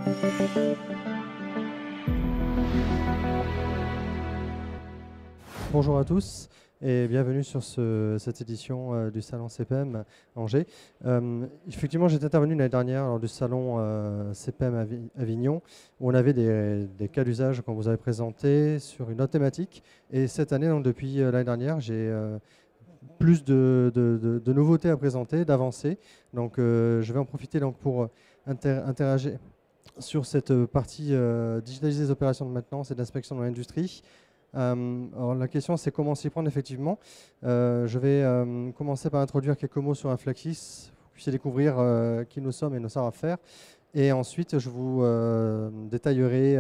Bonjour à tous et bienvenue sur cette édition du Salon CPM Angers. Effectivement, j'étais intervenu l'année dernière lors du Salon CPM Avignon où on avait des cas d'usage qu'on vous avait présentés sur une autre thématique. Et cette année, donc, depuis l'année dernière, j'ai plus de nouveautés à présenter, d'avancées. Donc je vais en profiter donc, pour interagir sur cette partie digitaliser les opérations de maintenance et d'inspection dans l'industrie. Alors la question c'est comment s'y prendre effectivement. Je vais commencer par introduire quelques mots sur Inflexis, pour que vous puissiez découvrir qui nous sommes et nos savoir-faire. Et ensuite je vous détaillerai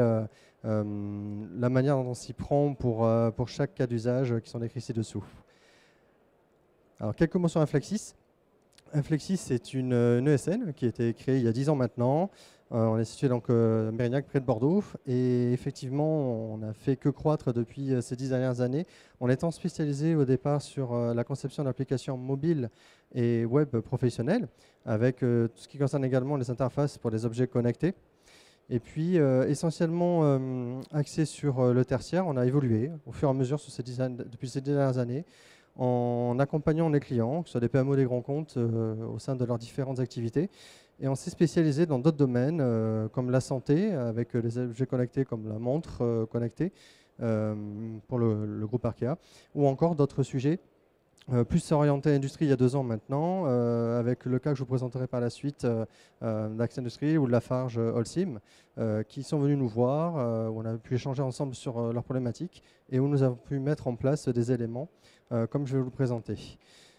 la manière dont on s'y prend pour chaque cas d'usage qui sont décrits ci-dessous. Alors quelques mots sur Inflexis. Inflexis c'est une ESN qui a été créée il y a 10 ans maintenant. On est situé donc à Mérignac, près de Bordeaux. Et effectivement, on n'a fait que croître depuis ces 10 dernières années, en étant spécialisé au départ sur la conception d'applications mobiles et web professionnelles, avec tout ce qui concerne également les interfaces pour les objets connectés. Et puis, essentiellement axé sur le tertiaire, on a évolué au fur et à mesure depuis ces 10 dernières années, en accompagnant les clients, que ce soit des PME ou des grands comptes, au sein de leurs différentes activités. Et on s'est spécialisé dans d'autres domaines, comme la santé, avec les objets connectés comme la montre connectée pour le groupe Arkea, ou encore d'autres sujets plus orientés industrie il y a 2 ans maintenant, avec le cas que je vous présenterai par la suite d'Axe Industrie ou de Lafarge Holcim, qui sont venus nous voir, où on a pu échanger ensemble sur leurs problématiques et où nous avons pu mettre en place des éléments comme je vais vous le présenter.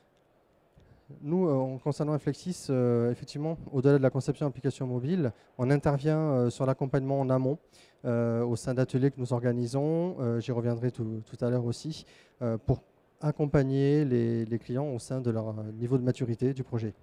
Nous, concernant Inflexis, effectivement, au-delà de la conception d'applications mobiles, on intervient sur l'accompagnement en amont au sein d'ateliers que nous organisons. J'y reviendrai tout à l'heure aussi, pour accompagner les clients au sein de leur niveau de maturité du projet.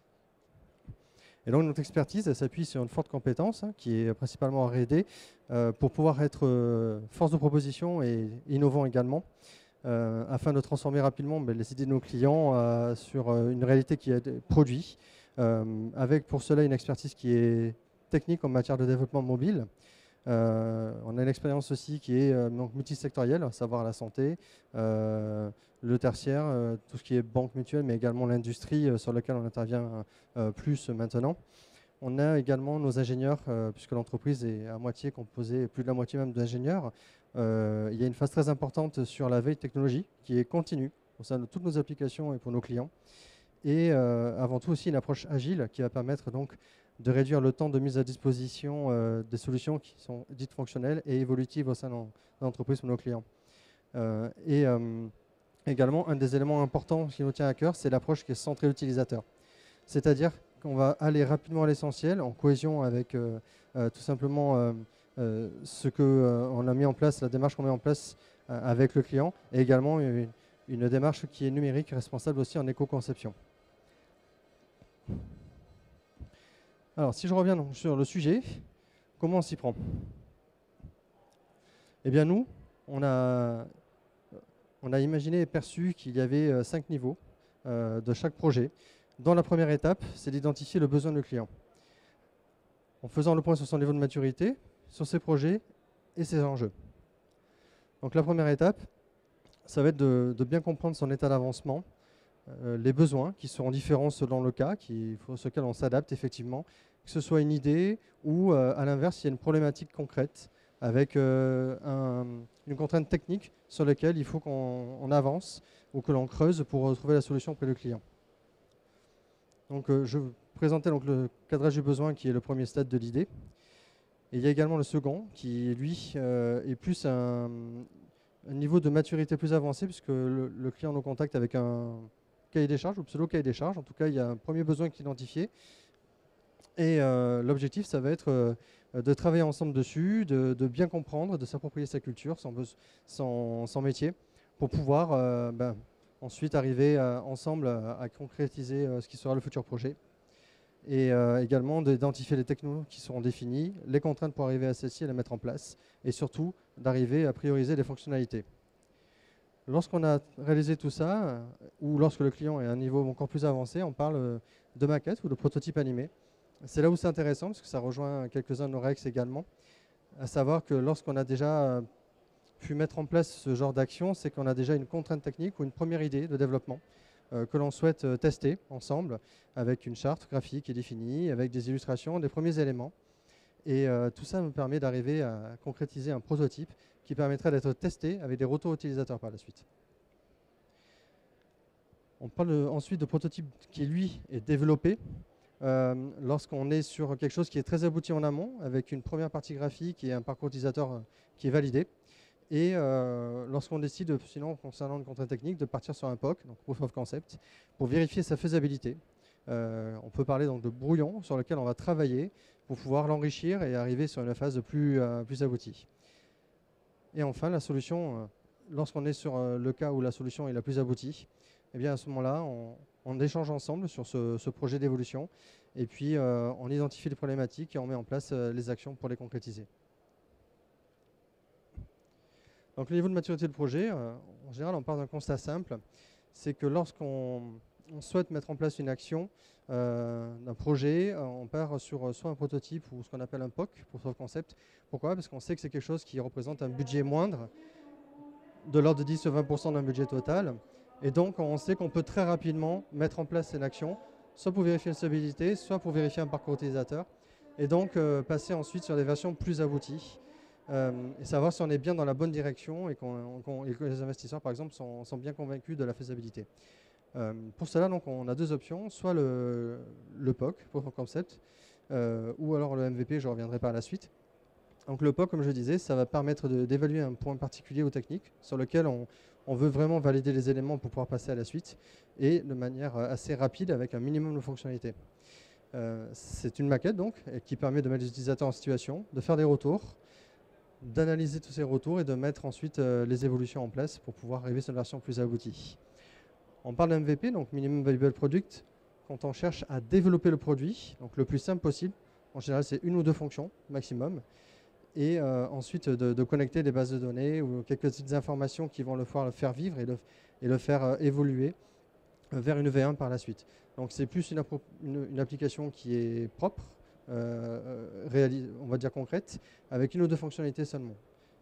Et donc notre expertise s'appuie sur une forte compétence qui est principalement R&D pour pouvoir être force de proposition et innovant également. Afin de transformer rapidement les idées de nos clients sur une réalité qui est produit, avec pour cela une expertise qui est technique en matière de développement mobile. On a une expérience aussi qui est multisectorielle, à savoir la santé, le tertiaire, tout ce qui est banque mutuelle, mais également l'industrie sur laquelle on intervient plus maintenant. On a également nos ingénieurs, puisque l'entreprise est à moitié composée, plus de la moitié même d'ingénieurs. Il y a une phase très importante sur la veille technologie qui est continue au sein de toutes nos applications et pour nos clients. Et avant tout aussi une approche agile qui va permettre donc de réduire le temps de mise à disposition des solutions qui sont dites fonctionnelles et évolutives au sein de l'entreprise pour nos clients. Également, un des éléments importants qui nous tient à cœur, c'est l'approche qui est centrée utilisateur. C'est-à-dire qu'on va aller rapidement à l'essentiel, en cohésion avec tout simplement ce qu'on a mis en place, la démarche qu'on met en place avec le client, et également une démarche qui est numérique, responsable aussi en éco-conception. Alors, si je reviens donc sur le sujet, comment on s'y prend? Eh bien, nous, on a imaginé et perçu qu'il y avait 5 niveaux de chaque projet. Dans la première étape, c'est d'identifier le besoin du client. En faisant le point sur son niveau de maturité, sur ses projets et ses enjeux. Donc la première étape, ça va être de bien comprendre son état d'avancement, les besoins qui seront différents selon le cas, sur lesquels on s'adapte effectivement, que ce soit une idée ou à l'inverse, il y a une problématique concrète avec une contrainte technique sur laquelle il faut qu'on avance ou que l'on creuse pour trouver la solution auprès du client. Donc je vais présenter donc, le cadrage du besoin qui est le premier stade de l'idée. Et il y a également le second qui, lui, est plus un niveau de maturité plus avancé puisque le client nous contacte avec un cahier des charges ou pseudo-cahier des charges. En tout cas, il y a un premier besoin qui est identifié. Et l'objectif, ça va être de travailler ensemble dessus, de bien comprendre, de s'approprier sa culture, son métier, pour pouvoir ensuite arriver ensemble à concrétiser ce qui sera le futur projet. Et également d'identifier les technos qui seront définis, les contraintes pour arriver à celles-ci et les mettre en place, et surtout d'arriver à prioriser les fonctionnalités. Lorsqu'on a réalisé tout ça, ou lorsque le client est à un niveau encore plus avancé, on parle de maquette ou de prototype animé, C'est là où c'est intéressant, parce que ça rejoint quelques-uns de nos REX également, à savoir que lorsqu'on a déjà pu mettre en place ce genre d'action, c'est qu'on a déjà une contrainte technique ou une première idée de développement que l'on souhaite tester ensemble, avec une charte graphique qui est définie, avec des illustrations, des premiers éléments. Et tout ça nous permet d'arriver à concrétiser un prototype qui permettrait d'être testé avec des retours utilisateurs par la suite. On parle ensuite de prototype qui, lui, est développé lorsqu'on est sur quelque chose qui est très abouti en amont, avec une première partie graphique et un parcours utilisateur qui est validé. Et lorsqu'on décide, sinon, concernant une contrainte technique, de partir sur un POC, donc Proof of Concept, pour vérifier sa faisabilité. On peut parler donc de brouillon sur lequel on va travailler pour pouvoir l'enrichir et arriver sur une phase plus aboutie. Et enfin, la solution, lorsqu'on est sur le cas où la solution est la plus aboutie, eh bien à ce moment-là, on échange ensemble sur ce projet d'évolution et puis on identifie les problématiques et on met en place les actions pour les concrétiser. Donc le niveau de maturité du projet, en général, on part d'un constat simple, c'est que lorsqu'on souhaite mettre en place une action d'un projet, on part sur soit un prototype ou ce qu'on appelle un POC, Proof of Concept. Pourquoi? Parce qu'on sait que c'est quelque chose qui représente un budget moindre, de l'ordre de 10 ou 20% d'un budget total. Et donc, on sait qu'on peut très rapidement mettre en place une action, soit pour vérifier une stabilité, soit pour vérifier un parcours utilisateur, et donc passer ensuite sur des versions plus abouties. Et savoir si on est bien dans la bonne direction et que les investisseurs, par exemple, sont bien convaincus de la faisabilité. Pour cela, donc, on a deux options, soit le POC, Proof of Concept, ou alors le MVP, je reviendrai par la suite. Donc le POC, comme je disais, ça va permettre d'évaluer un point particulier ou technique sur lequel on veut vraiment valider les éléments pour pouvoir passer à la suite et de manière assez rapide avec un minimum de fonctionnalités. C'est une maquette donc qui permet de mettre les utilisateurs en situation, de faire des retours, d'analyser tous ces retours et de mettre ensuite les évolutions en place pour pouvoir arriver sur une version plus aboutie. On parle de MVP, donc Minimum Viable Product, quand on cherche à développer le produit, donc le plus simple possible. En général, c'est une ou deux fonctions maximum. Et ensuite de connecter des bases de données ou quelques petites informations qui vont le faire vivre et le faire évoluer vers une V1 par la suite. Donc c'est plus une application qui est propre, on va dire concrète, avec une ou deux fonctionnalités seulement.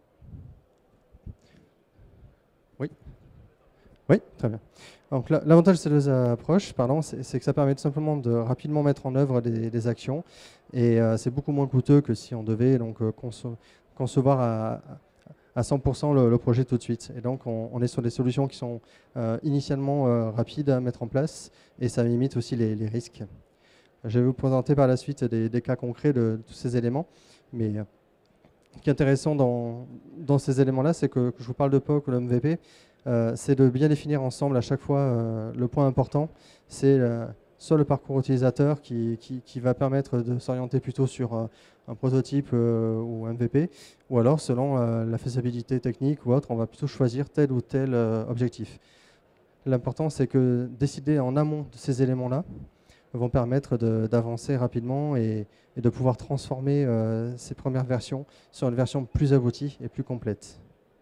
Oui. Oui, très bien. Donc l'avantage de ces deux approches, c'est que ça permet tout simplement de rapidement mettre en œuvre des actions et c'est beaucoup moins coûteux que si on devait donc, concevoir à 100% le projet tout de suite. Et donc on est sur des solutions qui sont initialement rapides à mettre en place et ça limite aussi les risques. Je vais vous présenter par la suite des cas concrets de tous ces éléments, mais ce qui est intéressant dans ces éléments-là, c'est que je vous parle de POC ou de MVP, c'est de bien définir ensemble à chaque fois le point important, c'est soit le parcours utilisateur qui va permettre de s'orienter plutôt sur un prototype ou un MVP, ou alors selon la faisabilité technique ou autre, on va plutôt choisir tel ou tel objectif. L'important, c'est que décider en amont de ces éléments-là vont permettre d'avancer rapidement et de pouvoir transformer ces premières versions sur une version plus aboutie et plus complète.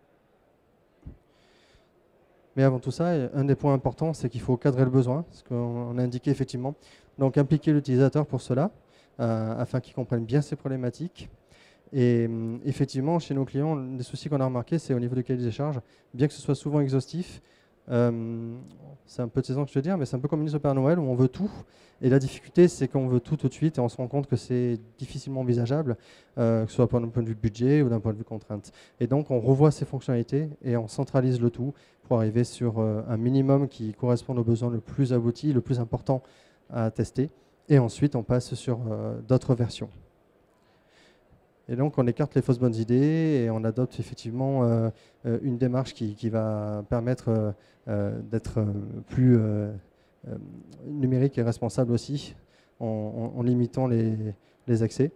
Mais avant tout ça, un des points importants, c'est qu'il faut cadrer le besoin, ce qu'on a indiqué effectivement. Donc impliquer l'utilisateur pour cela, afin qu'il comprenne bien ses problématiques. Et effectivement, chez nos clients, les soucis qu'on a remarqués, c'est au niveau du cahier des charges, bien que ce soit souvent exhaustif, c'est un peu taisant que je veux dire, mais c'est un peu comme une liste au Père Noël où on veut tout. Et la difficulté, c'est qu'on veut tout de suite et on se rend compte que c'est difficilement envisageable, que ce soit d'un point de vue budget ou d'un point de vue contrainte. Et donc, on revoit ces fonctionnalités et on centralise le tout pour arriver sur un minimum qui correspond aux besoins le plus abouti, le plus important à tester. Et ensuite, on passe sur d'autres versions. Et donc, on écarte les fausses bonnes idées et on adopte effectivement une démarche qui va permettre d'être plus numérique et responsable aussi, en limitant les accès.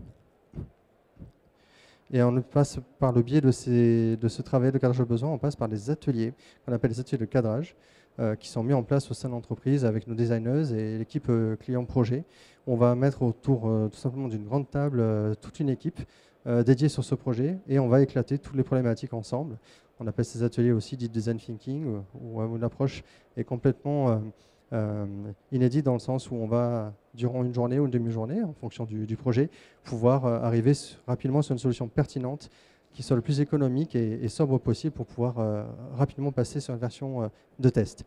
Et on passe par le biais de ce travail de cadrage de besoin, on passe par des ateliers, qu'on appelle les ateliers de cadrage, qui sont mis en place au sein de l'entreprise avec nos designers et l'équipe client-projet. On va mettre autour tout simplement d'une grande table toute une équipe dédiée sur ce projet et on va éclater toutes les problématiques ensemble. On appelle ces ateliers aussi design thinking, où une approche est complètement inédite dans le sens où on va, durant une journée ou une demi-journée, en fonction du projet, pouvoir arriver rapidement sur une solution pertinente qui soit le plus économique et sobre possible pour pouvoir rapidement passer sur une version de test.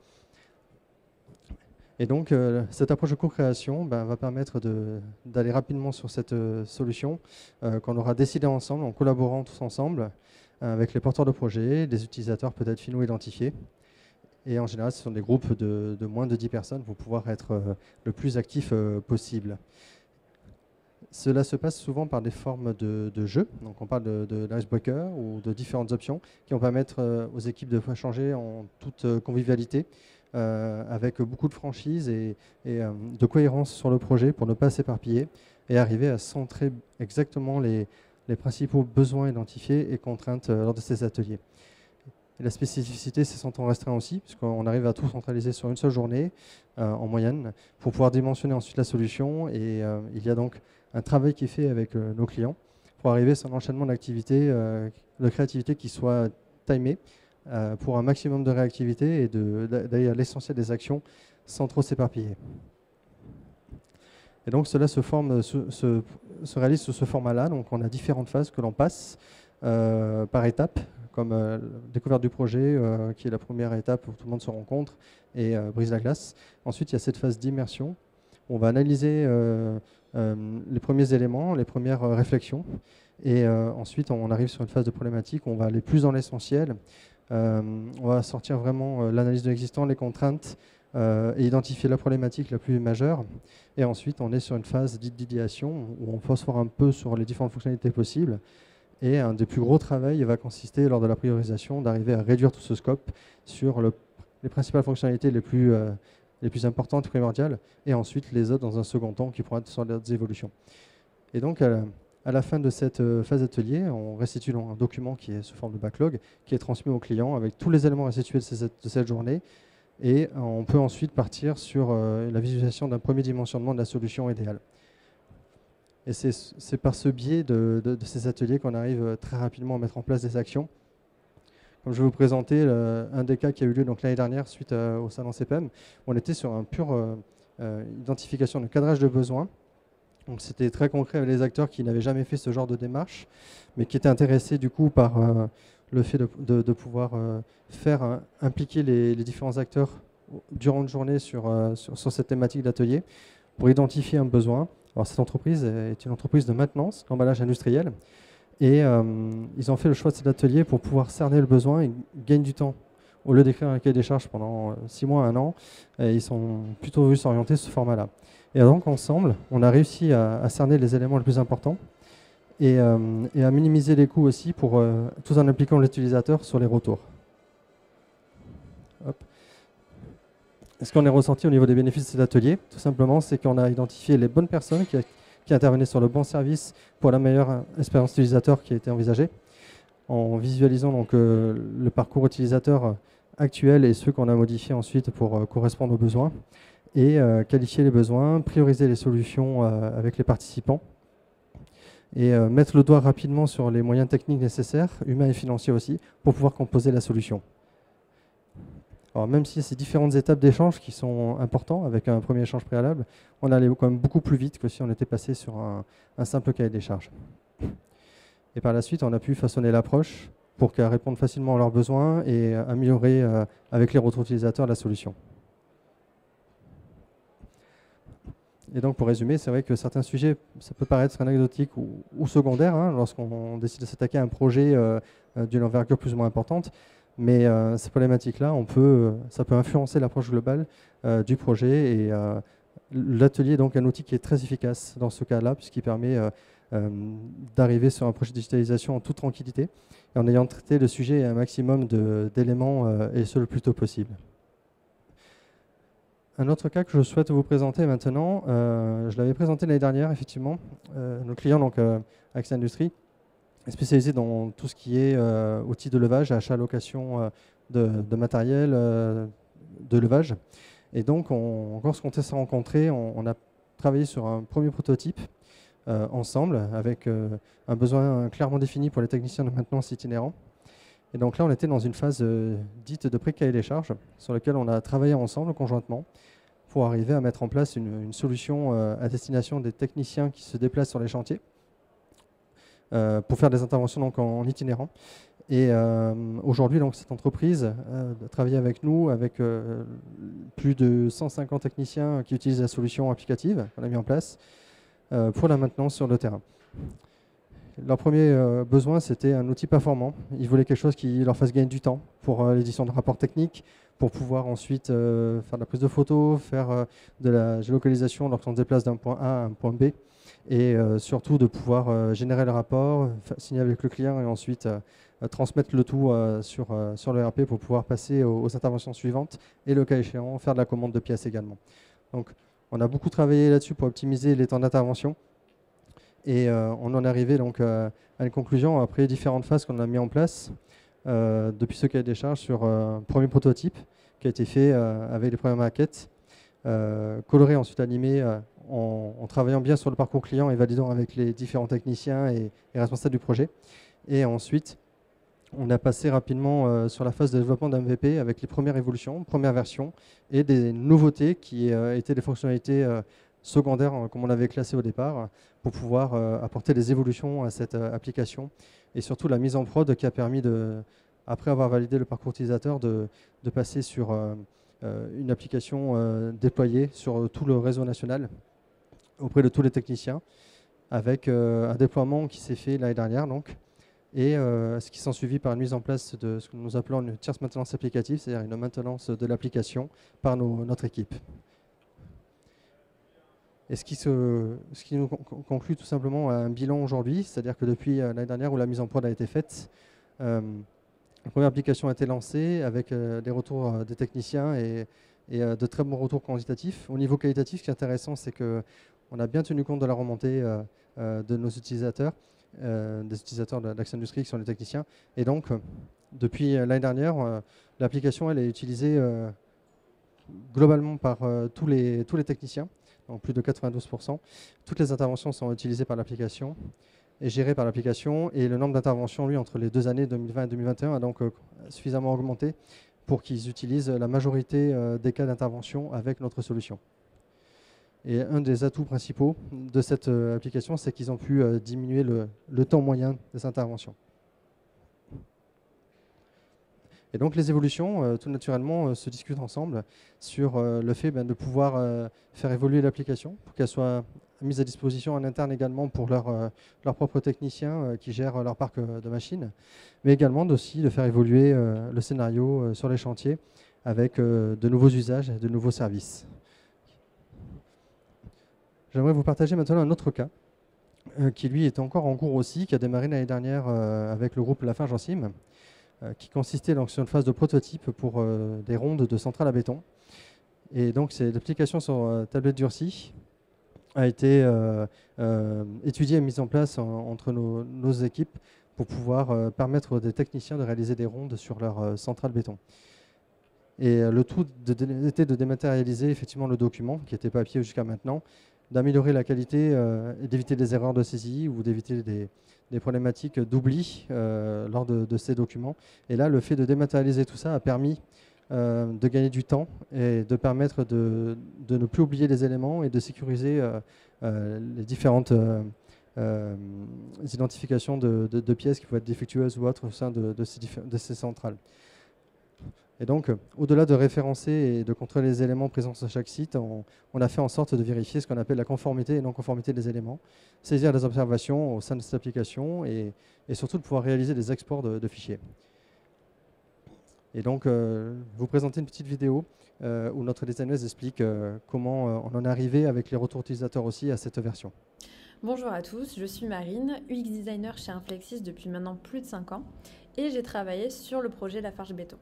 Et donc, cette approche de co-création va permettre d'aller rapidement sur cette solution qu'on aura décidé ensemble, en collaborant tous ensemble, avec les porteurs de projets, des utilisateurs peut-être finaux identifiés. Et en général, ce sont des groupes de moins de 10 personnes pour pouvoir être le plus actif possible. Cela se passe souvent par des formes de jeux. Donc on parle de l'icebreaker ou de différentes options qui vont permettre aux équipes de échanger en toute convivialité, avec beaucoup de franchise et de cohérence sur le projet pour ne pas s'éparpiller et arriver à centrer exactement les principaux besoins identifiés et contraintes lors de ces ateliers. Et la spécificité, c'est son temps restreint aussi, puisqu'on arrive à tout centraliser sur une seule journée en moyenne pour pouvoir dimensionner ensuite la solution. Et il y a donc un travail qui est fait avec nos clients pour arriver sur un enchaînement d'activités, de créativité qui soit timé pour un maximum de réactivité et d'aller à l'essentiel des actions sans trop s'éparpiller. Et donc cela se réalise sous ce format-là. Donc on a différentes phases que l'on passe par étapes, comme découverte du projet, qui est la première étape où tout le monde se rencontre et brise la glace. Ensuite, il y a cette phase d'immersion. On va analyser les premiers éléments, les premières réflexions. Et ensuite, on arrive sur une phase de problématique où on va aller plus dans l'essentiel. On va sortir vraiment l'analyse de l'existant, les contraintes, et identifier la problématique la plus majeure. Et ensuite, on est sur une phase d'idéation où on phosphore un peu sur les différentes fonctionnalités possibles. Et un des plus gros travaux va consister, lors de la priorisation, d'arriver à réduire tout ce scope sur les principales fonctionnalités les plus importantes, primordiales, et ensuite les autres dans un second temps qui pourront être sur d'autres évolutions. Et donc, à la fin de cette phase d'atelier, on restitue un document qui est sous forme de backlog, qui est transmis au client avec tous les éléments restitués de cette journée. Et on peut ensuite partir sur la visualisation d'un premier dimensionnement de la solution idéale. Et c'est par ce biais de ces ateliers qu'on arrive très rapidement à mettre en place des actions. Comme je vais vous présenter un des cas qui a eu lieu l'année dernière suite au salon CPM, on était sur un pur identification de cadrage de besoins. Donc c'était très concret avec les acteurs qui n'avaient jamais fait ce genre de démarche, mais qui étaient intéressés du coup par le fait de pouvoir faire impliquer les différents acteurs durant une journée sur cette thématique d'atelier pour identifier un besoin. Alors cette entreprise est une entreprise de maintenance, d'emballage industriel, et ils ont fait le choix de cet atelier pour pouvoir cerner le besoin et gagner du temps. Au lieu d'écrire un cahier des charges pendant 6 mois, 1 an, ils sont plutôt vus s'orienter sur ce format-là. Et donc ensemble, on a réussi à cerner les éléments les plus importants et à minimiser les coûts aussi tout en impliquant l'utilisateur sur les retours. Hop. Ce qu'on est ressenti au niveau des bénéfices de cet atelier, tout simplement, c'est qu'on a identifié les bonnes personnes qui intervenaient sur le bon service pour la meilleure expérience utilisateur qui a été envisagée, en visualisant donc le parcours utilisateur actuel et ceux qu'on a modifiés ensuite pour correspondre aux besoins, et qualifier les besoins, prioriser les solutions avec les participants, et mettre le doigt rapidement sur les moyens techniques nécessaires, humains et financiers aussi, pour pouvoir composer la solution. Alors même si ces différentes étapes d'échange qui sont importantes, avec un premier échange préalable, on allait quand même beaucoup plus vite que si on était passé sur un simple cahier des charges. Et par la suite, on a pu façonner l'approche pour qu'elle réponde facilement à leurs besoins et améliorer avec les retours utilisateurs la solution. Et donc pour résumer, c'est vrai que certains sujets, ça peut paraître anecdotique ou secondaire lorsqu'on décide de s'attaquer à un projet d'une envergure plus ou moins importante. Mais ces problématiques-là, ça peut influencer l'approche globale du projet. Et l'atelier est donc un outil qui est très efficace dans ce cas-là, puisqu'il permet d'arriver sur un projet de digitalisation en toute tranquillité, et en ayant traité le sujet et un maximum d'éléments, et ce le plus tôt possible. Un autre cas que je souhaite vous présenter maintenant, je l'avais présenté l'année dernière, effectivement. Nos clients, donc Accès Industrie, est spécialisé dans tout ce qui est outils de levage, achat, location de matériel de levage. Et donc, lorsqu'on s'est rencontrés, on a travaillé sur un premier prototype ensemble, avec un besoin clairement défini pour les techniciens de maintenance itinérants. Et donc là, on était dans une phase dite de pré-cahier des charges, sur laquelle on a travaillé ensemble conjointement, pour arriver à mettre en place une solution à destination des techniciens qui se déplacent sur les chantiers pour faire des interventions donc, en itinérant. Et aujourd'hui, donc, cette entreprise a travaillé avec nous, avec plus de 150 techniciens qui utilisent la solution applicative qu'on a mis en place pour la maintenance sur le terrain. Leur premier besoin, c'était un outil performant. Ils voulaient quelque chose qui leur fasse gagner du temps pour l'édition de rapports techniques, pour pouvoir ensuite faire de la prise de photos, faire de la géolocalisation lorsqu'on se déplace d'un point A à un point B, et surtout de pouvoir générer le rapport, signer avec le client et ensuite transmettre le tout sur le ERP pour pouvoir passer aux interventions suivantes et le cas échéant, faire de la commande de pièces également. Donc on a beaucoup travaillé là-dessus pour optimiser les temps d'intervention. Et on en est arrivé donc, à une conclusion après différentes phases qu'on a mis en place depuis ce cahier des charges sur un premier prototype qui a été fait avec les premières maquettes, coloré ensuite animé en travaillant bien sur le parcours client et validant avec les différents techniciens et responsables du projet. Et ensuite, on a passé rapidement sur la phase de développement d'un MVP avec les premières évolutions, premières versions et des nouveautés qui étaient des fonctionnalités secondaires, comme on l'avait classé au départ, pour pouvoir apporter des évolutions à cette application et surtout la mise en prod qui a permis, après avoir validé le parcours utilisateur, de passer sur une application déployée sur tout le réseau national auprès de tous les techniciens avec un déploiement qui s'est fait l'année dernière donc, et ce qui s'en suivi par une mise en place de ce que nous appelons une tierce maintenance applicative, c'est-à-dire une maintenance de l'application par notre équipe. Et ce qui nous conclut tout simplement un bilan aujourd'hui, c'est-à-dire que depuis l'année dernière où la mise en prod a été faite, la première application a été lancée avec des retours des techniciens et de très bons retours quantitatifs. Au niveau qualitatif, ce qui est intéressant, c'est qu'on a bien tenu compte de la remontée de nos utilisateurs, des utilisateurs d'Axe Industrie qui sont les techniciens. Et donc, depuis l'année dernière, l'application elle est utilisée globalement par tous les techniciens. Donc plus de 92%. Toutes les interventions sont utilisées par l'application et gérées par l'application. Et le nombre d'interventions, lui, entre les 2 années 2020 et 2021, a donc suffisamment augmenté pour qu'ils utilisent la majorité des cas d'intervention avec notre solution. Et un des atouts principaux de cette application, c'est qu'ils ont pu diminuer le temps moyen des interventions. Et donc les évolutions, tout naturellement, se discutent ensemble sur le fait de pouvoir faire évoluer l'application pour qu'elle soit mise à disposition en interne également pour leurs propres techniciens qui gèrent leur parc de machines, mais également aussi de faire évoluer le scénario sur les chantiers avec de nouveaux usages et de nouveaux services. J'aimerais vous partager maintenant un autre cas qui lui est encore en cours aussi, qui a démarré l'année dernière avec le groupe Lafarge-Ancim, qui consistait donc sur une phase de prototype pour des rondes de centrales à béton. Et donc cette application sur tablette durcie a été étudiée et mise en place entre nos équipes pour pouvoir permettre des techniciens de réaliser des rondes sur leur centrale béton. Et le tout était de dématérialiser effectivement le document qui était papier jusqu'à maintenant, d'améliorer la qualité et d'éviter des erreurs de saisie ou d'éviter des problématiques d'oubli lors de ces documents. Et là, le fait de dématérialiser tout ça a permis de gagner du temps et de permettre de ne plus oublier les éléments et de sécuriser les différentes identifications de pièces qui peuvent être défectueuses ou autres au sein de ces centrales. Et donc, au-delà de référencer et de contrôler les éléments présents sur chaque site, on a fait en sorte de vérifier ce qu'on appelle la conformité et non-conformité des éléments, saisir des observations au sein de cette application et surtout de pouvoir réaliser des exports de fichiers. Et donc, vous présenter une petite vidéo où notre designer explique comment on en est arrivé avec les retours utilisateurs aussi à cette version. Bonjour à tous, je suis Marine, UX designer chez Inflexis depuis maintenant plus de 5 ans et j'ai travaillé sur le projet Lafarge Béton.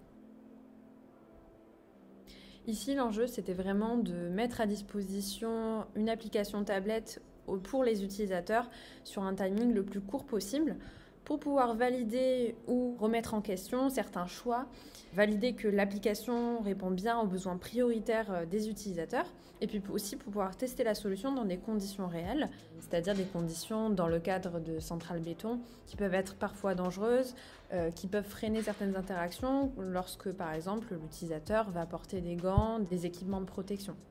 Ici, l'enjeu, c'était vraiment de mettre à disposition une application tablette pour les utilisateurs sur un timing le plus court possible pour pouvoir valider ou remettre en question certains choix, valider que l'application répond bien aux besoins prioritaires des utilisateurs et puis aussi pour pouvoir tester la solution dans des conditions réelles, c'est-à-dire des conditions dans le cadre de centrales béton qui peuvent être parfois dangereuses, qui peuvent freiner certaines interactions lorsque par exemple l'utilisateur va porter des gants, des équipements de protection.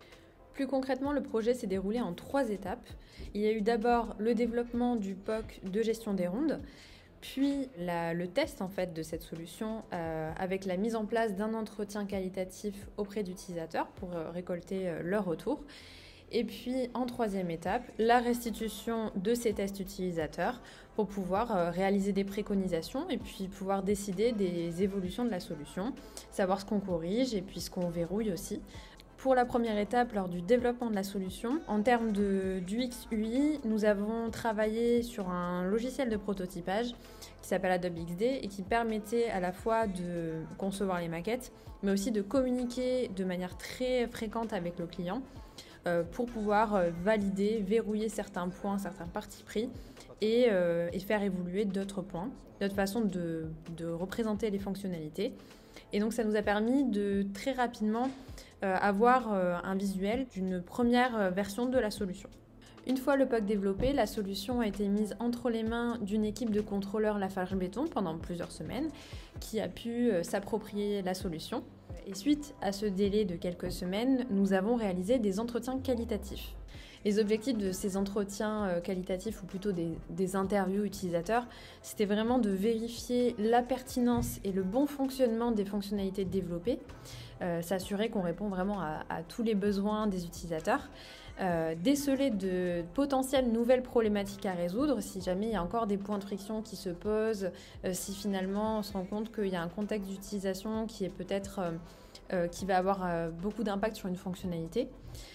Plus concrètement, le projet s'est déroulé en 3 étapes. Il y a eu d'abord le développement du POC de gestion des rondes, puis le test en fait de cette solution avec la mise en place d'un entretien qualitatif auprès d'utilisateurs pour récolter leur retour. Et puis en 3e étape, la restitution de ces tests utilisateurs pour pouvoir réaliser des préconisations et puis pouvoir décider des évolutions de la solution, savoir ce qu'on corrige et puis ce qu'on verrouille aussi. Pour la première étape, lors du développement de la solution, en termes d'UX/UI, nous avons travaillé sur un logiciel de prototypage qui s'appelle Adobe XD et qui permettait à la fois de concevoir les maquettes, mais aussi de communiquer de manière très fréquente avec le client pour pouvoir valider, verrouiller certains points, certains partis pris et faire évoluer d'autres points, d'autres façons de représenter les fonctionnalités. Et donc ça nous a permis de très rapidement avoir un visuel d'une première version de la solution. Une fois le POC développé, la solution a été mise entre les mains d'une équipe de contrôleurs Lafarge Béton pendant plusieurs semaines qui a pu s'approprier la solution. Et suite à ce délai de quelques semaines, nous avons réalisé des entretiens qualitatifs. Les objectifs de ces entretiens qualitatifs, ou plutôt des interviews utilisateurs, c'était vraiment de vérifier la pertinence et le bon fonctionnement des fonctionnalités développées, s'assurer qu'on répond vraiment à tous les besoins des utilisateurs, déceler de potentielles nouvelles problématiques à résoudre si jamais il y a encore des points de friction qui se posent, si finalement on se rend compte qu'il y a un contexte d'utilisation qui est peut-être qui va avoir beaucoup d'impact sur une fonctionnalité.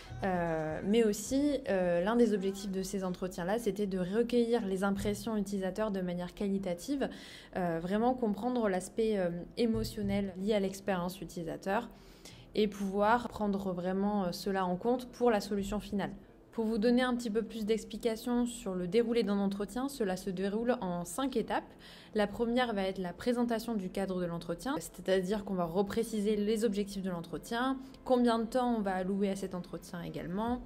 Mais aussi, l'un des objectifs de ces entretiens-là, c'était de recueillir les impressions utilisateurs de manière qualitative, vraiment comprendre l'aspect émotionnel lié à l'expérience utilisateur et pouvoir prendre vraiment cela en compte pour la solution finale. Pour vous donner un petit peu plus d'explications sur le déroulé d'un entretien, cela se déroule en 5 étapes. La première va être la présentation du cadre de l'entretien, c'est-à-dire qu'on va repréciser les objectifs de l'entretien, combien de temps on va allouer à cet entretien également,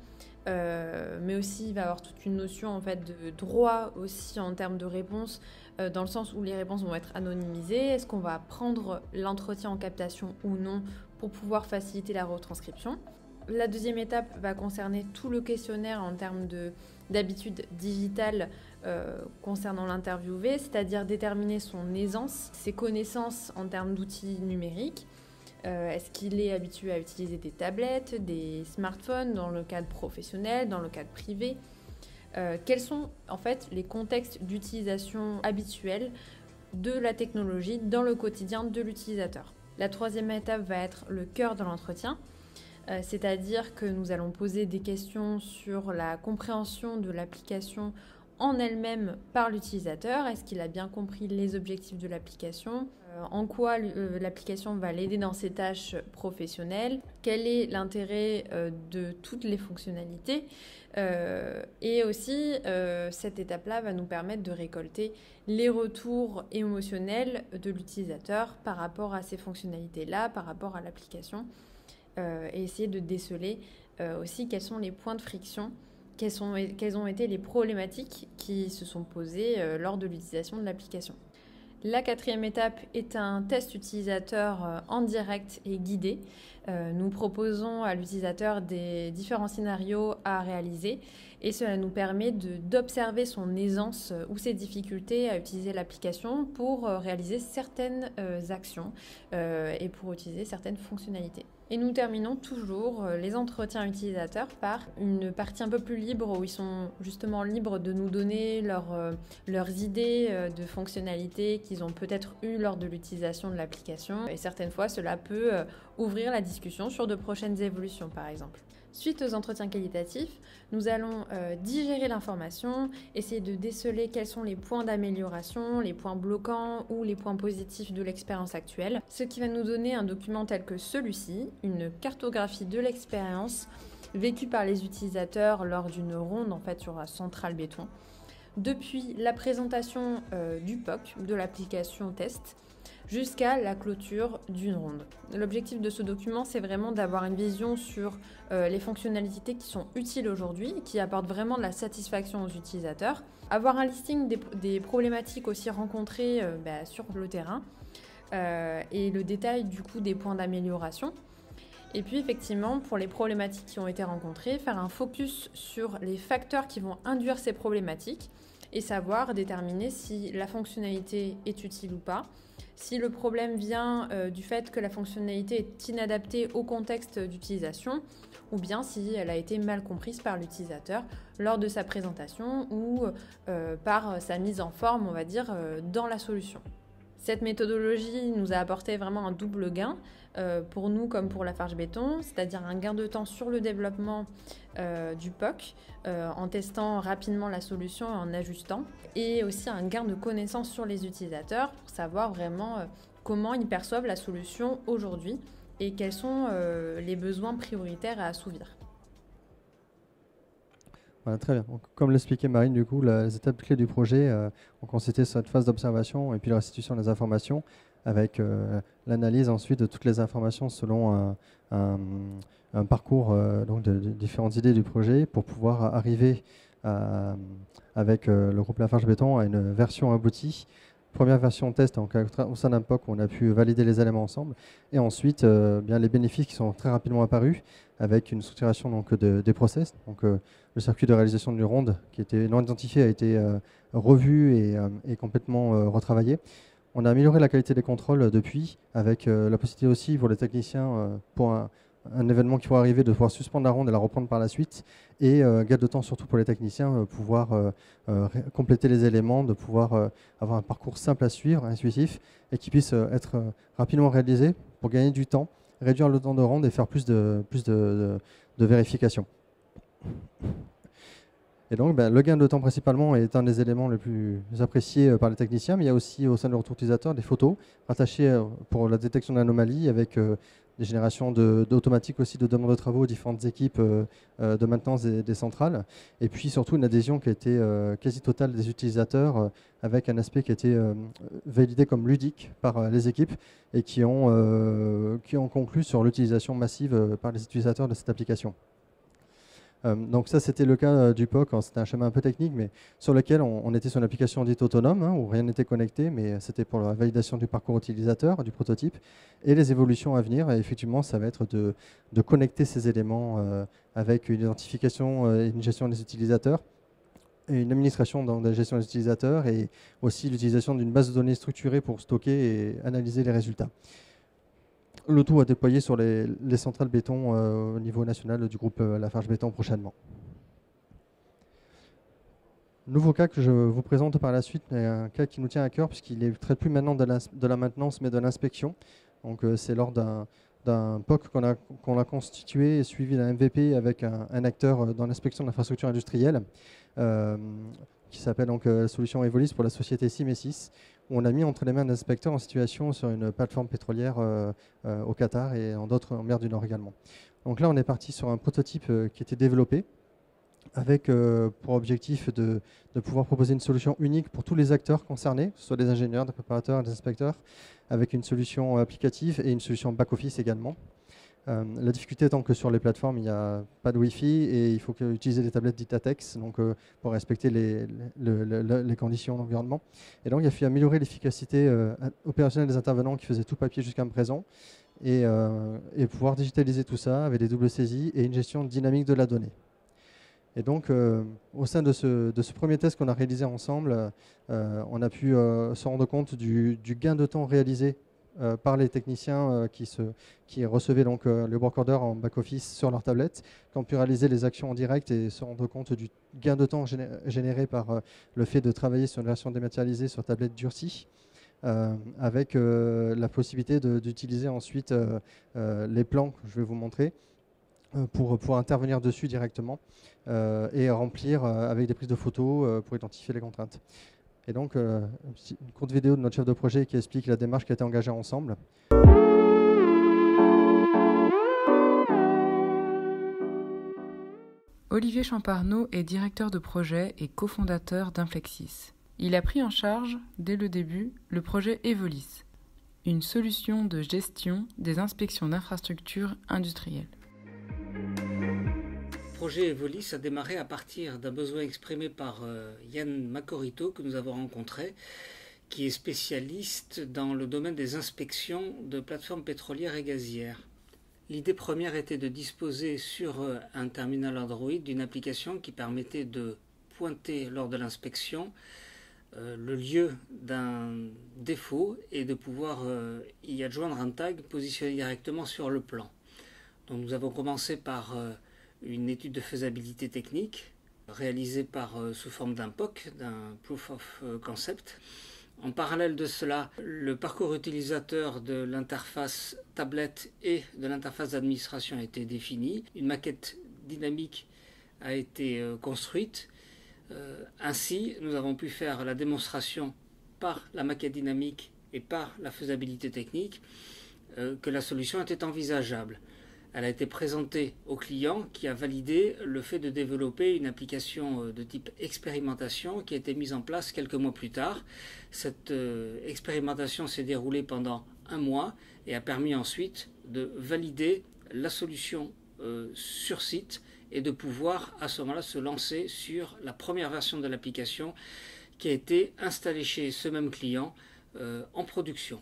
mais aussi il va y avoir toute une notion en fait de droit aussi en termes de réponses, dans le sens où les réponses vont être anonymisées. Est-ce qu'on va prendre l'entretien en captation ou non pour pouvoir faciliter la retranscription? La deuxième étape va concerner tout le questionnaire en termes d'habitudes digitales concernant l'interviewé, c'est-à-dire déterminer son aisance, ses connaissances en termes d'outils numériques. Est-ce qu'il est habitué à utiliser des tablettes, des smartphones dans le cadre professionnel, dans le cadre privé? Quels sont en fait les contextes d'utilisation habituels de la technologie dans le quotidien de l'utilisateur? La troisième étape va être le cœur de l'entretien. C'est-à-dire que nous allons poser des questions sur la compréhension de l'application en elle-même par l'utilisateur. Est-ce qu'il a bien compris les objectifs de l'application? En quoi l'application va l'aider dans ses tâches professionnelles? Quel est l'intérêt de toutes les fonctionnalités? Et aussi, cette étape-là va nous permettre de récolter les retours émotionnels de l'utilisateur par rapport à ces fonctionnalités-là, par rapport à l'application. Et essayer de déceler aussi quels sont les points de friction, quelles ont été les problématiques qui se sont posées lors de l'utilisation de l'application. La quatrième étape est un test utilisateur en direct et guidé. Nous proposons à l'utilisateur des différents scénarios à réaliser et cela nous permet d'observer son aisance ou ses difficultés à utiliser l'application pour réaliser certaines actions et pour utiliser certaines fonctionnalités. Et nous terminons toujours les entretiens utilisateurs par une partie un peu plus libre où ils sont justement libres de nous donner leurs idées de fonctionnalités qu'ils ont peut-être eues lors de l'utilisation de l'application. Et certaines fois, cela peut ouvrir la discussion sur de prochaines évolutions, par exemple. Suite aux entretiens qualitatifs, nous allons digérer l'information, essayer de déceler quels sont les points d'amélioration, les points bloquants ou les points positifs de l'expérience actuelle, ce qui va nous donner un document tel que celui-ci, une cartographie de l'expérience vécue par les utilisateurs lors d'une ronde en fait sur la centrale béton, depuis la présentation du POC, de l'application test, jusqu'à la clôture d'une ronde. L'objectif de ce document, c'est vraiment d'avoir une vision sur les fonctionnalités qui sont utiles aujourd'hui, qui apportent vraiment de la satisfaction aux utilisateurs, avoir un listing des problématiques aussi rencontrées sur le terrain et le détail du coup des points d'amélioration. Et puis effectivement, pour les problématiques qui ont été rencontrées, faire un focus sur les facteurs qui vont induire ces problématiques et savoir déterminer si la fonctionnalité est utile ou pas. Si le problème vient du fait que la fonctionnalité est inadaptée au contexte d'utilisation, ou bien si elle a été mal comprise par l'utilisateur lors de sa présentation ou par sa mise en forme, on va dire, dans la solution. Cette méthodologie nous a apporté vraiment un double gain pour nous comme pour Lafarge Béton, c'est-à-dire un gain de temps sur le développement du POC en testant rapidement la solution et en ajustant, et aussi un gain de connaissances sur les utilisateurs pour savoir vraiment comment ils perçoivent la solution aujourd'hui et quels sont les besoins prioritaires à assouvir. Voilà, très bien. Donc, comme l'expliquait Marine, du coup, les étapes clés du projet ont consisté sur cette phase d'observation et puis la restitution des informations avec l'analyse ensuite de toutes les informations selon un parcours donc de différentes idées du projet pour pouvoir arriver avec le groupe Lafarge Béton à une version aboutie. Première version test au sein d'un POC où on a pu valider les éléments ensemble et ensuite bien les bénéfices qui sont très rapidement apparus avec une structuration donc, des process. Donc, le circuit de réalisation d'une ronde qui était non identifié a été revu et complètement retravaillé. On a amélioré la qualité des contrôles depuis avec la possibilité aussi pour les techniciens pour un événement qui pourrait arriver de pouvoir suspendre la ronde et la reprendre par la suite et gain de temps surtout pour les techniciens pouvoir compléter les éléments, de pouvoir avoir un parcours simple à suivre, intuitif et qui puisse être rapidement réalisé pour gagner du temps, réduire le temps de ronde et faire plus de vérification. Et donc, le gain de temps principalement est un des éléments les plus appréciés par les techniciens, mais il y a aussi au sein de retour utilisateur des photos rattachées pour la détection d'anomalies avec des générations d'automatiques aussi de demandes de travaux aux différentes équipes de maintenance des centrales. Et puis surtout une adhésion qui a été quasi totale des utilisateurs avec un aspect qui a été validé comme ludique par les équipes et qui ont conclu sur l'utilisation massive par les utilisateurs de cette application. Donc ça, c'était le cas du POC. C'était un schéma un peu technique, mais sur lequel on était sur une application dite autonome, où rien n'était connecté, mais c'était pour la validation du parcours utilisateur, du prototype, et les évolutions à venir. Et effectivement, ça va être de connecter ces éléments avec une identification et une gestion des utilisateurs, et une administration dans la gestion des utilisateurs, et aussi l'utilisation d'une base de données structurée pour stocker et analyser les résultats. Le tout à déployer sur les centrales béton au niveau national du groupe Lafarge Béton prochainement. Nouveau cas que je vous présente par la suite, est un cas qui nous tient à cœur puisqu'il ne traite plus maintenant de la maintenance mais de l'inspection. Donc c'est lors d'un POC qu'on a constitué et suivi d'un MVP avec un acteur dans l'inspection de l'infrastructure industrielle qui s'appelle donc la solution Evolis pour la société Simesis, où on a mis entre les mains d'inspecteurs en situation sur une plateforme pétrolière au Qatar et en mer du Nord également. Donc là, on est parti sur un prototype qui était développé avec pour objectif de pouvoir proposer une solution unique pour tous les acteurs concernés, que ce soit des ingénieurs, des préparateurs, des inspecteurs, avec une solution applicative et une solution back-office également. La difficulté étant que sur les plateformes, il n'y a pas de Wi-Fi et il faut utiliser des tablettes dites ATEX pour respecter les conditions d'environnement. Et donc, il a fallu améliorer l'efficacité opérationnelle des intervenants qui faisaient tout papier jusqu'à présent et pouvoir digitaliser tout ça avec des doubles saisies et une gestion dynamique de la donnée. Et donc, au sein de ce premier test qu'on a réalisé ensemble, on a pu se rendre compte du gain de temps réalisé par les techniciens qui recevaient donc le work order en back-office sur leur tablette, qui ont pu réaliser les actions en direct et se rendre compte du gain de temps généré par le fait de travailler sur une version dématérialisée sur tablette durcie, avec la possibilité d'utiliser ensuite les plans que je vais vous montrer pour pouvoir intervenir dessus directement et remplir avec des prises de photos pour identifier les contraintes. Et donc, une courte vidéo de notre chef de projet qui explique la démarche qui a été engagée ensemble. Olivier Champarneau est directeur de projet et cofondateur d'Inflexis. Il a pris en charge, dès le début, le projet Evolis, une solution de gestion des inspections d'infrastructures industrielles. Le projet Evolis a démarré à partir d'un besoin exprimé par Yann Macorito, que nous avons rencontré, qui est spécialiste dans le domaine des inspections de plateformes pétrolières et gazières. L'idée première était de disposer sur un terminal Android d'une application qui permettait de pointer lors de l'inspection le lieu d'un défaut et de pouvoir y adjoindre un tag positionné directement sur le plan. Donc nous avons commencé par une étude de faisabilité technique réalisée sous forme d'un POC, d'un Proof of Concept. En parallèle de cela, le parcours utilisateur de l'interface tablette et de l'interface d'administration a été défini. Une maquette dynamique a été construite. Ainsi, nous avons pu faire la démonstration par la maquette dynamique et par la faisabilité technique que la solution était envisageable. Elle a été présentée au client qui a validé le fait de développer une application de type expérimentation qui a été mise en place quelques mois plus tard. Cette expérimentation s'est déroulée pendant 1 mois et a permis ensuite de valider la solution sur site et de pouvoir à ce moment-là se lancer sur la première version de l'application qui a été installée chez ce même client en production.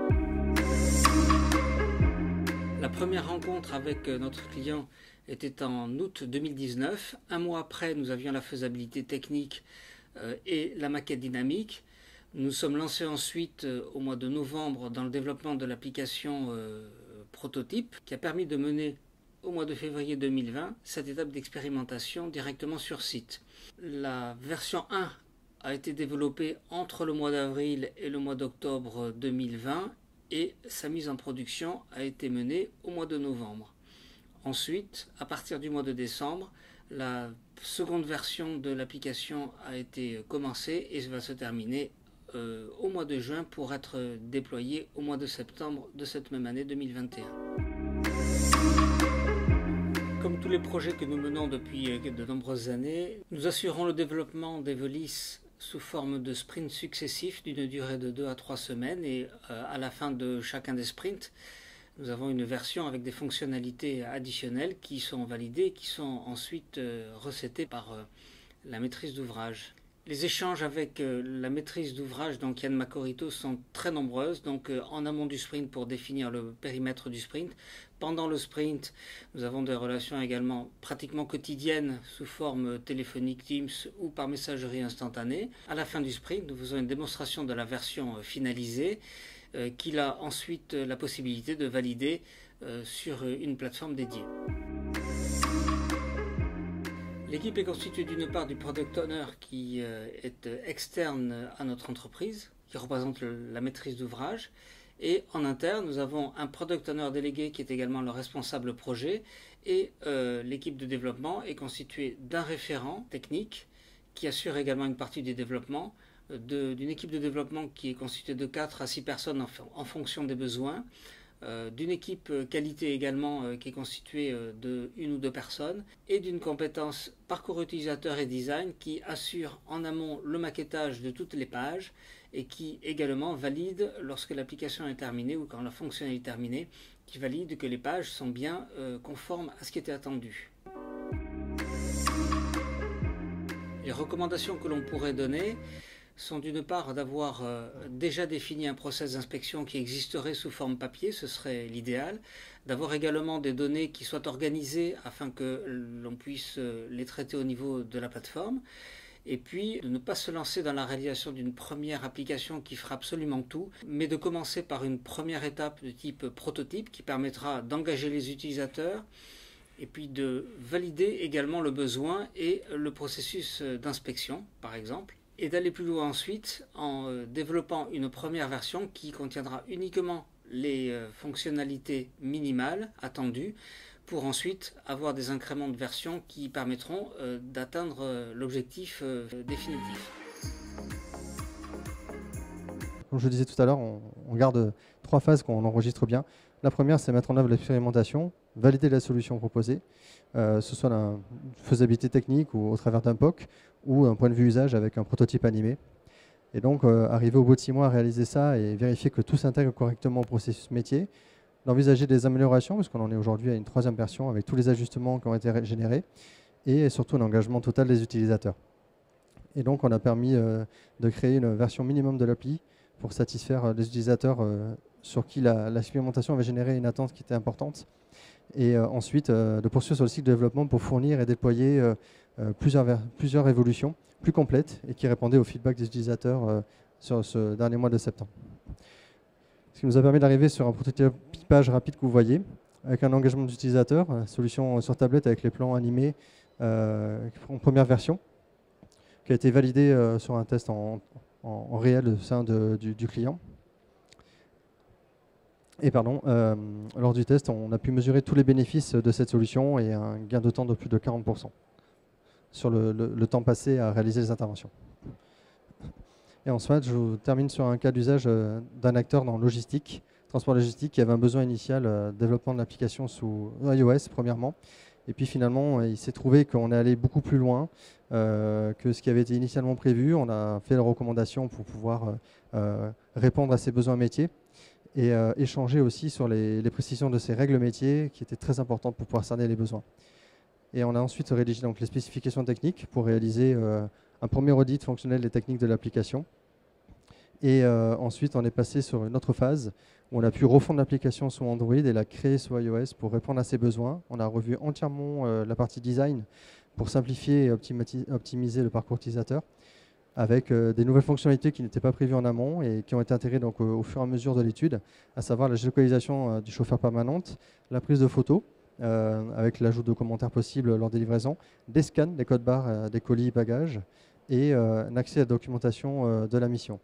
La première rencontre avec notre client était en août 2019. 1 mois après, nous avions la faisabilité technique et la maquette dynamique. Nous sommes lancés ensuite au mois de novembre dans le développement de l'application prototype qui a permis de mener au mois de février 2020 cette étape d'expérimentation directement sur site. La version 1 a été développée entre le mois d'avril et le mois d'octobre 2020 et sa mise en production a été menée au mois de novembre. Ensuite, à partir du mois de décembre, la seconde version de l'application a été commencée et va se terminer au mois de juin pour être déployée au mois de septembre de cette même année 2021. Comme tous les projets que nous menons depuis de nombreuses années, nous assurons le développement d'Evolis sous forme de sprints successifs d'une durée de 2 à 3 semaines et à la fin de chacun des sprints, nous avons une version avec des fonctionnalités additionnelles qui sont validées et qui sont ensuite recétées par la maîtrise d'ouvrage. Les échanges avec la maîtrise d'ouvrage, donc Yann Macorito, sont très nombreuses. Donc en amont du sprint pour définir le périmètre du sprint. Pendant le sprint, nous avons des relations également pratiquement quotidiennes sous forme téléphonique Teams ou par messagerie instantanée. À la fin du sprint, nous faisons une démonstration de la version finalisée qu'il a ensuite la possibilité de valider sur une plateforme dédiée. L'équipe est constituée d'une part du Product Owner qui est externe à notre entreprise, qui représente la maîtrise d'ouvrage. Et en interne, nous avons un Product Owner délégué qui est également le responsable projet. Et l'équipe de développement est constituée d'un référent technique qui assure également une partie du développement, d'une équipe de développement qui est constituée de 4 à 6 personnes en fonction des besoins, d'une équipe qualité également qui est constituée de 1 ou 2 personnes et d'une compétence parcours utilisateur et design qui assure en amont le maquettage de toutes les pages et qui également valide lorsque l'application est terminée ou quand la fonction est terminée, qui valide que les pages sont bien conformes à ce qui était attendu. Les recommandations que l'on pourrait donner sont d'une part d'avoir déjà défini un process d'inspection qui existerait sous forme papier, ce serait l'idéal, d'avoir également des données qui soient organisées afin que l'on puisse les traiter au niveau de la plateforme, et puis de ne pas se lancer dans la réalisation d'une première application qui fera absolument tout, mais de commencer par une première étape de type prototype qui permettra d'engager les utilisateurs, et puis de valider également le besoin et le processus d'inspection, par exemple, et d'aller plus loin ensuite en développant une première version qui contiendra uniquement les fonctionnalités minimales attendues pour ensuite avoir des incréments de version qui permettront d'atteindre l'objectif définitif. Comme je le disais tout à l'heure, on garde 3 phases qu'on enregistre bien. La première, c'est mettre en œuvre l'expérimentation, valider la solution proposée, ce soit la faisabilité technique ou au travers d'un POC ou un point de vue usage avec un prototype animé. Et donc, arriver au bout de 6 mois à réaliser ça et vérifier que tout s'intègre correctement au processus métier, d'envisager des améliorations, puisqu'on en est aujourd'hui à une 3e version avec tous les ajustements qui ont été générés, et surtout un engagement total des utilisateurs. Et donc, on a permis de créer une version minimum de l'appli pour satisfaire les utilisateurs sur qui l'expérimentation avait généré une attente qui était importante. et ensuite de poursuivre sur le cycle de développement pour fournir et déployer plusieurs évolutions plus complètes et qui répondaient au feedback des utilisateurs sur ce dernier mois de septembre. Ce qui nous a permis d'arriver sur un prototypage rapide que vous voyez, avec un engagement d'utilisateur, solution sur tablette avec les plans animés en première version, qui a été validé sur un test en réel au sein du client. Et lors du test, on a pu mesurer tous les bénéfices de cette solution et un gain de temps de plus de 40% sur le temps passé à réaliser les interventions. Et ensuite, je vous termine sur un cas d'usage d'un acteur dans logistique, transport logistique, qui avait un besoin initial, développement de l'application sous iOS premièrement. Et puis finalement, il s'est trouvé qu'on est allé beaucoup plus loin que ce qui avait été initialement prévu. On a fait les recommandations pour pouvoir répondre à ses besoins métiers et échanger aussi sur les précisions de ces règles métiers qui étaient très importantes pour pouvoir cerner les besoins. Et on a ensuite rédigé donc, les spécifications techniques pour réaliser un premier audit fonctionnel des techniques de l'application. Et ensuite, on est passé sur une autre phase où on a pu refondre l'application sous Android et la créer sous iOS pour répondre à ses besoins. On a revu entièrement la partie design pour simplifier et optimiser le parcours utilisateur avec des nouvelles fonctionnalités qui n'étaient pas prévues en amont et qui ont été intégrées donc, au fur et à mesure de l'étude, à savoir la géolocalisation du chauffeur permanente, la prise de photos, avec l'ajout de commentaires possibles lors des livraisons, des scans, des codes barres des colis bagages et un accès à la documentation de la mission.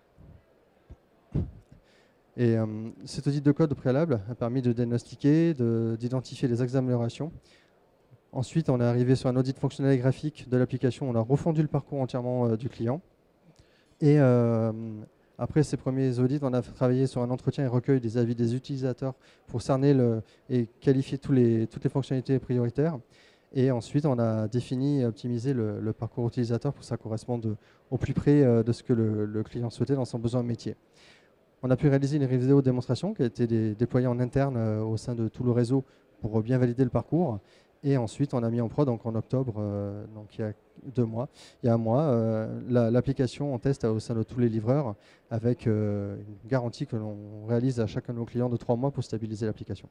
Et cet audit de code préalable a permis de diagnostiquer, d'identifier les axes d'amélioration. Ensuite, on est arrivé sur un audit fonctionnel et graphique de l'application. On a refondu le parcours entièrement du client. Et après ces premiers audits, on a travaillé sur un entretien et recueil des avis des utilisateurs pour cerner et qualifier toutes les fonctionnalités prioritaires. Et ensuite, on a défini et optimisé le parcours utilisateur pour que ça corresponde au plus près de ce que le client souhaitait dans son besoin métier. On a pu réaliser une vidéo démonstration qui a été déployée en interne au sein de tout le réseau pour bien valider le parcours. Et ensuite, on a mis en prod donc en octobre, donc il y a 2 mois, il y a un mois, l'application en test au sein de tous les livreurs avec une garantie que l'on réalise à chacun de nos clients de 3 mois pour stabiliser l'application.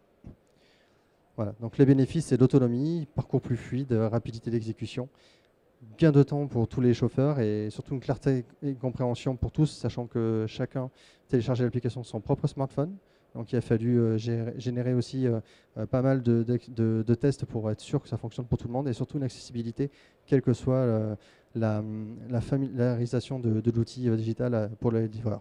Voilà, donc les bénéfices, c'est d'autonomie, parcours plus fluide, rapidité d'exécution, gain de temps pour tous les chauffeurs et surtout une clarté et compréhension pour tous, sachant que chacun téléchargeait l'application sur son propre smartphone. Donc il a fallu générer aussi pas mal de tests pour être sûr que ça fonctionne pour tout le monde et surtout une accessibilité, quelle que soit la familiarisation de l'outil digital pour les livreurs.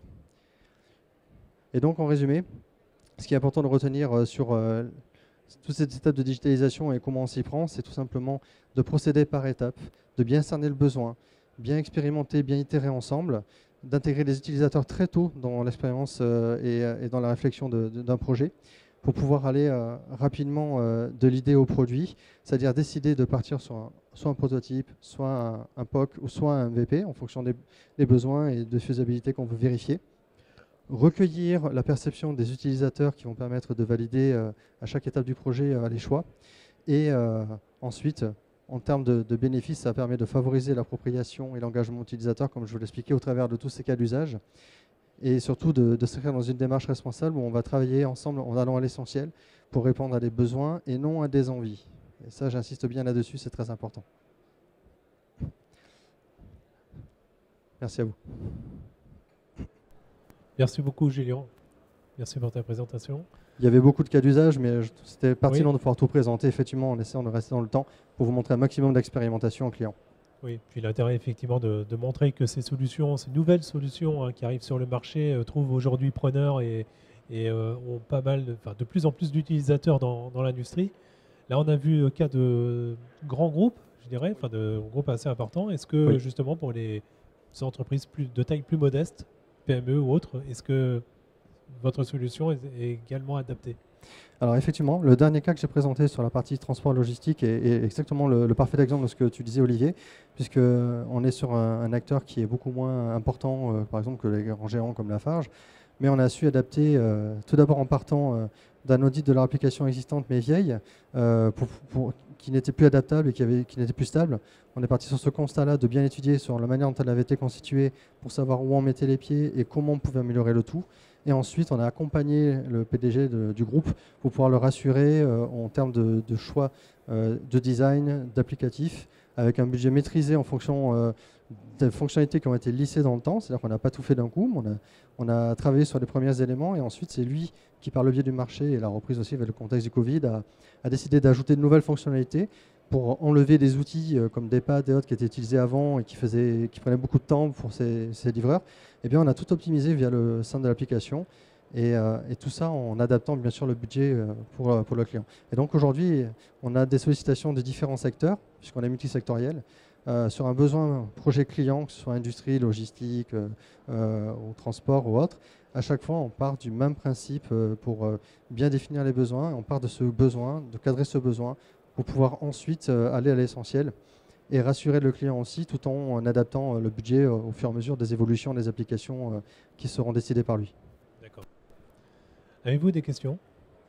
Et donc en résumé, ce qui est important de retenir sur toute cette étape de digitalisation et comment on s'y prend, c'est tout simplement de procéder par étapes, de bien cerner le besoin, bien expérimenter, bien itérer ensemble, d'intégrer les utilisateurs très tôt dans l'expérience et dans la réflexion d'un projet pour pouvoir aller rapidement de l'idée au produit, c'est-à-dire décider de partir sur soit un prototype, soit un POC ou soit un MVP en fonction des besoins et de faisabilité qu'on veut vérifier. Recueillir la perception des utilisateurs qui vont permettre de valider à chaque étape du projet les choix. Et ensuite, en termes de bénéfices, ça permet de favoriser l'appropriation et l'engagement utilisateur, comme je vous l'expliquais, au travers de tous ces cas d'usage. Et surtout de s'inscrire dans une démarche responsable où on va travailler ensemble en allant à l'essentiel pour répondre à des besoins et non à des envies. Et ça, j'insiste bien là-dessus, c'est très important. Merci à vous. Merci beaucoup, Julien. Merci pour ta présentation. Il y avait beaucoup de cas d'usage, mais c'était pertinent de pouvoir tout présenter, effectivement, en essayant de rester dans le temps pour vous montrer un maximum d'expérimentation aux clients. Oui, puis l'intérêt, effectivement, de montrer que ces solutions, ces nouvelles solutions qui arrivent sur le marché, trouvent aujourd'hui preneurs et ont pas mal, de plus en plus d'utilisateurs dans l'industrie. Là, on a vu le cas de grands groupes, je dirais, de groupes assez importants. Est-ce que, justement, pour les entreprises de taille plus modeste, PME ou autres, est-ce que votre solution est également adaptée? Alors effectivement, le dernier cas que j'ai présenté sur la partie transport logistique est exactement le parfait exemple de ce que tu disais, Olivier, puisqu'on est sur un acteur qui est beaucoup moins important, par exemple, que les grands géants comme Lafarge, mais on a su adapter tout d'abord en partant d'un audit de leur application existante mais vieille, qui n'était plus adaptable et qui n'était plus stable. On est parti sur ce constat-là de bien étudier sur la manière dont elle avait été constituée pour savoir où on mettait les pieds et comment on pouvait améliorer le tout. Et ensuite, on a accompagné le PDG du groupe pour pouvoir le rassurer en termes de choix de design, d'applicatifs, avec un budget maîtrisé en fonction des fonctionnalités qui ont été lissées dans le temps. C'est-à-dire qu'on n'a pas tout fait d'un coup, mais on a travaillé sur les premiers éléments et ensuite c'est lui qui, par le biais du marché et la reprise aussi avec le contexte du Covid, a décidé d'ajouter de nouvelles fonctionnalités pour enlever des outils comme des pads et autres qui étaient utilisés avant et qui prenaient beaucoup de temps pour ces livreurs. Eh bien, on a tout optimisé via le sein de l'application et tout ça en adaptant bien sûr le budget pour le client. Et donc aujourd'hui, on a des sollicitations de différents secteurs, puisqu'on est multisectoriel, sur un besoin projet client, que ce soit industrie, logistique, ou transport ou autre. À chaque fois, on part du même principe pour bien définir les besoins. On part de ce besoin, de cadrer ce besoin, pour pouvoir ensuite aller à l'essentiel et rassurer le client aussi, tout en adaptant le budget au fur et à mesure des évolutions des applications qui seront décidées par lui. D'accord. Avez-vous des questions particulières ?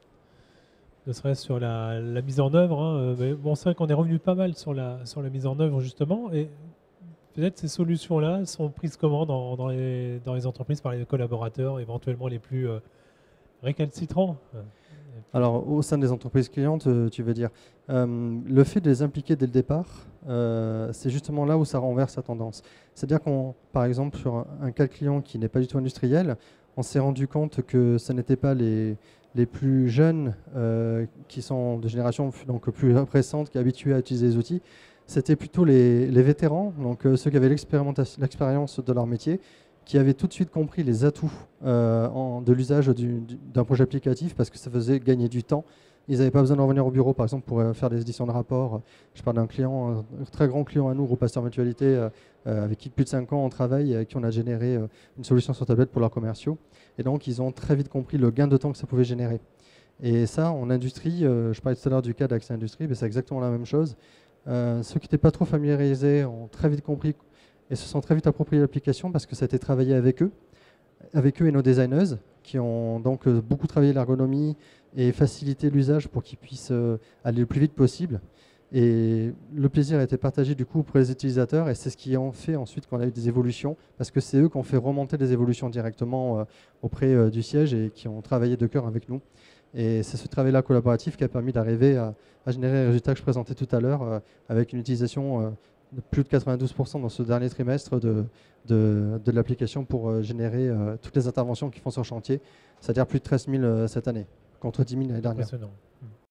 Ne serait-ce sur la mise en œuvre, hein, mais bon, c'est vrai qu'on est revenu pas mal sur la mise en œuvre justement, et peut-être ces solutions-là sont prises comment dans les entreprises par les collaborateurs, éventuellement les plus récalcitrants. Alors, au sein des entreprises clientes, tu veux dire, le fait de les impliquer dès le départ, c'est justement là où ça renverse la tendance. C'est-à-dire par exemple, sur un cas client qui n'est pas du tout industriel, on s'est rendu compte que ce n'était pas les plus jeunes qui sont de génération donc plus récente, qui est habituée à utiliser les outils. C'était plutôt les vétérans, donc ceux qui avaient l'expérience de leur métier, qui avaient tout de suite compris les atouts de l'usage d'un projet applicatif parce que ça faisait gagner du temps. Ils n'avaient pas besoin de revenir au bureau, par exemple, pour faire des éditions de rapports. Je parle d'un client, un très grand client à nous, Groupe Pasteur Mutualité, avec qui depuis plus de 5 ans on travaille, avec qui on a généré une solution sur tablette pour leurs commerciaux. Et donc, ils ont très vite compris le gain de temps que ça pouvait générer. Et ça, en industrie, je parlais tout à l'heure du cas d'Accès Industrie, mais c'est exactement la même chose. Ceux qui n'étaient pas trop familiarisés ont très vite compris et se sont très vite appropriés l'application parce que ça a été travaillé avec eux et nos designers, qui ont donc beaucoup travaillé l'ergonomie et facilité l'usage pour qu'ils puissent aller le plus vite possible. Et le plaisir a été partagé du coup pour les utilisateurs et c'est ce qui en fait ensuite qu'on a eu des évolutions parce que c'est eux qui ont fait remonter les évolutions directement auprès du siège et qui ont travaillé de cœur avec nous. Et c'est ce travail-là collaboratif qui a permis d'arriver à générer les résultats que je présentais tout à l'heure avec une utilisation de plus de 92% dans ce dernier trimestre de l'application pour générer toutes les interventions qu'ils font sur chantier, c'est-à-dire plus de 13 000 cette année, contre 10 000 l'année dernière. Impressionnant.